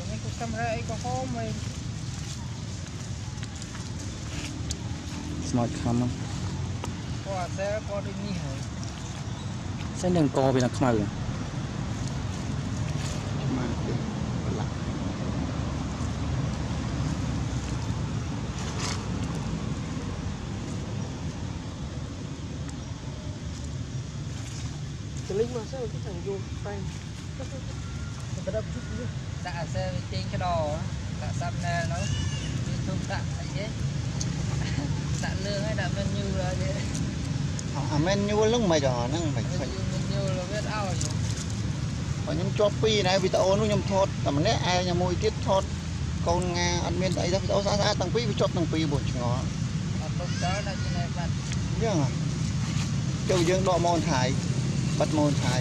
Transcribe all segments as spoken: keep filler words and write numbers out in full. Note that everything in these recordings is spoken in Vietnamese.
Ini ku kamera ai ko home ai. Smart camera. Có xe có đi nhỉ. Sẽ đừng co vì là khmau. Mà là Cái lính mà sao cái thằng vô tay. Cái đập chút nữa. Tạ xe trên cái đò á, tạ xăm nè nó. Đi thùng tạ ấy chứ. Tạ lương hay tạ menu là vậy. à menu lúc mày rồi nó mày phải Menu là biết ao rồi. có những chóp pi này video nó nhầm thốt tầm nét ai nhà môi tiết thốt con nga ăn miên tại đó video xa xa tăng pi với chóp tăng pi buồn ngó Lúc đó là như này bạn. biết à châu dương đọ môn thái bắt môn thái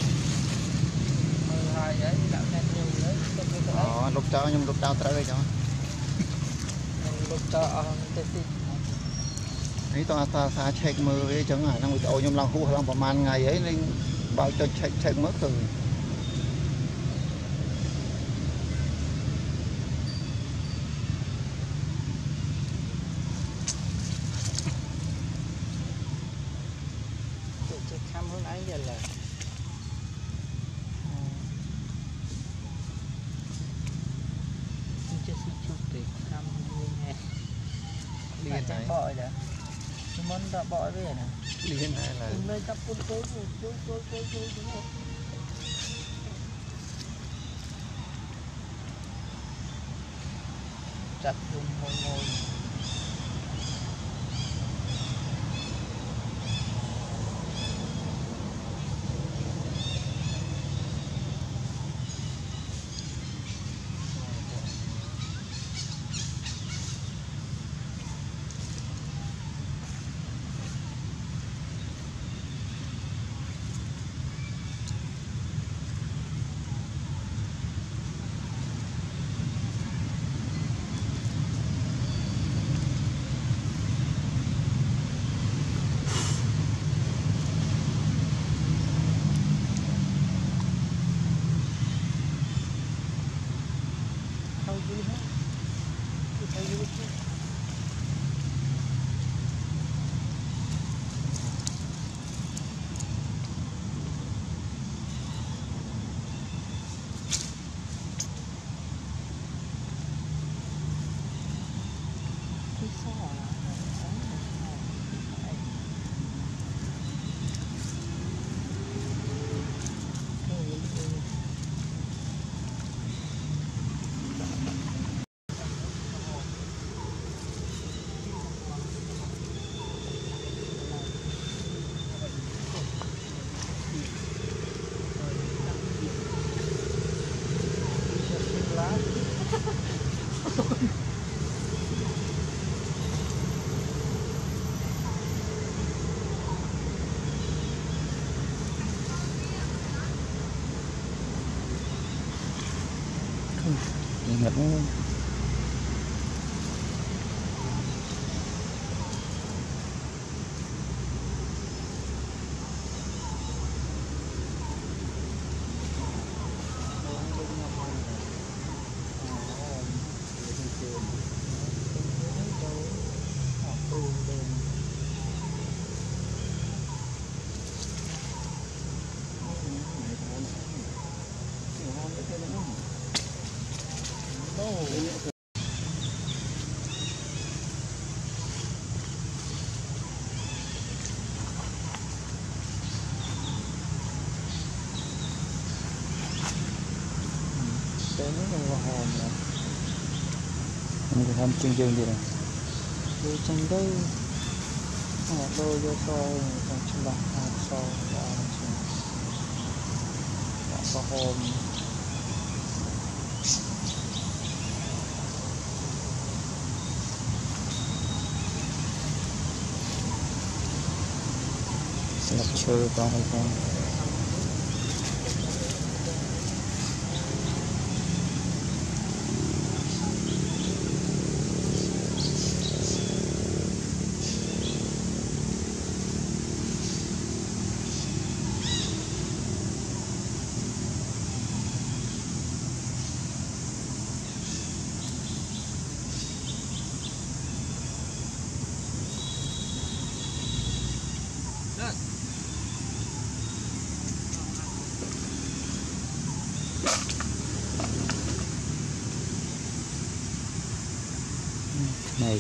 mười hai ấy đạo menu đấy. ờ lúc cho nhưng lúc tao tới cho Lúc cho tê tê. ấy tao ta xa check mưa với chẳng hạn năng video nhưng lòng khu lòngประมาณ ngày ấy nên bao cho check check mất rồi Khăm hướng ấy giờ là chưa xin chụp thì khăm như nghe liền này bội đã chúng mình đã bội về nè liền này là nơi cặp cuốn cố cố cố cố cố cố cố chặt dùng ngồi ngồi Ngập luôn. Cái nó còn là hồn nè. Mình phải làm chương chương gì này. Rồi chân đây một đôi vô soi còn chân bạc hạt soi và chân đã có hồn Sẽ lập chơi con hay không. này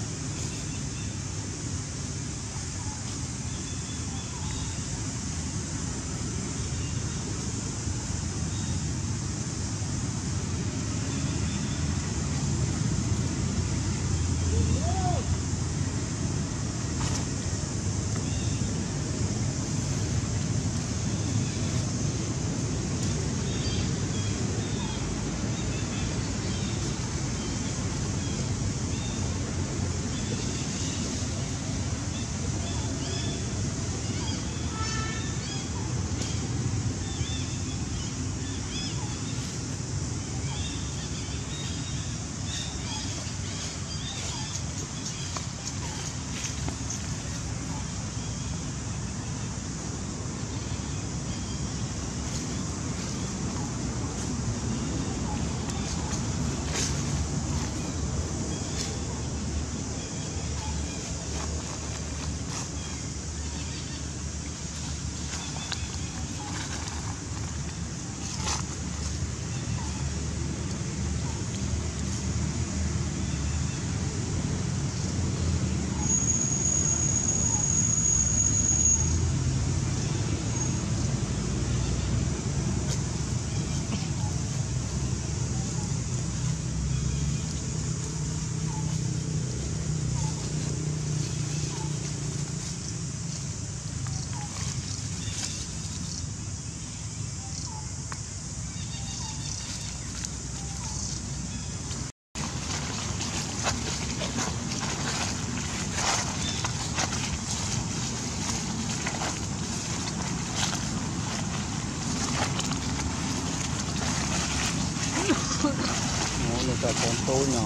nó là cả con tôi nhỏ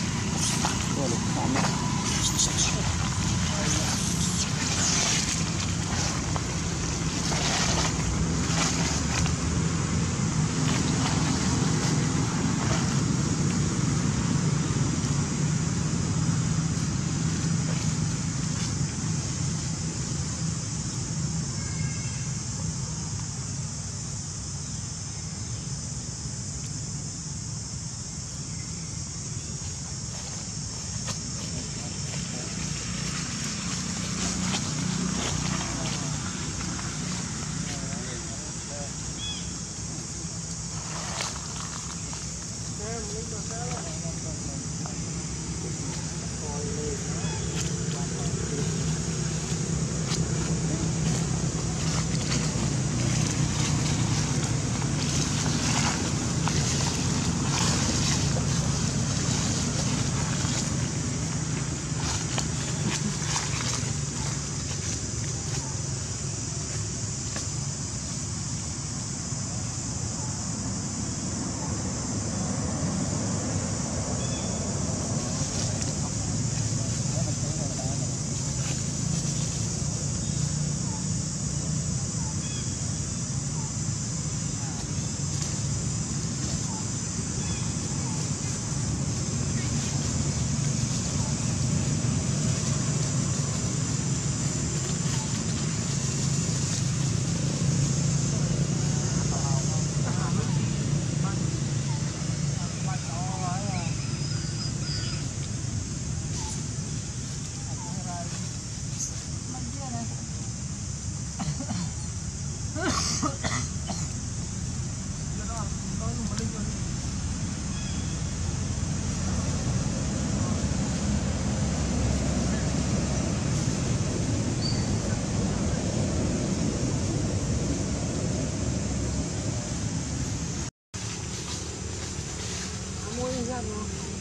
nó là khám Mua ra